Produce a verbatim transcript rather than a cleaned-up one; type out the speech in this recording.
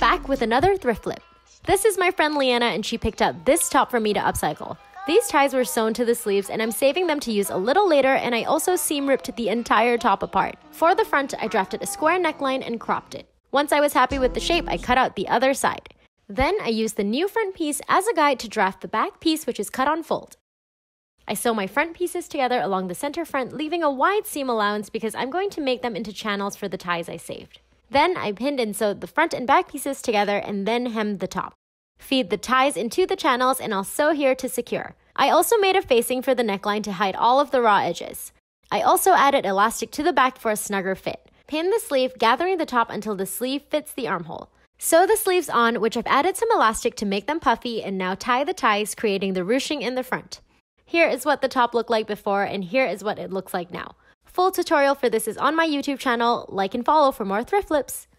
back with another thrift flip. This is my friend Leanna, and she picked up this top for me to upcycle. These ties were sewn to the sleeves, and I'm saving them to use a little later, and I also seam ripped the entire top apart. For the front, I drafted a square neckline and cropped it. Once I was happy with the shape, I cut out the other side. Then I used the new front piece as a guide to draft the back piece, which is cut on fold. I sew my front pieces together along the center front, leaving a wide seam allowance because I'm going to make them into channels for the ties I saved. Then I pinned and sewed the front and back pieces together and then hemmed the top. Feed the ties into the channels and I'll sew here to secure. I also made a facing for the neckline to hide all of the raw edges. I also added elastic to the back for a snugger fit. Pin the sleeve, gathering the top until the sleeve fits the armhole. Sew the sleeves on, which I've added some elastic to make them puffy, and now tie the ties, creating the ruching in the front. Here is what the top looked like before, and here is what it looks like now. Full tutorial for this is on my YouTube channel. Like and follow for more thrift flips.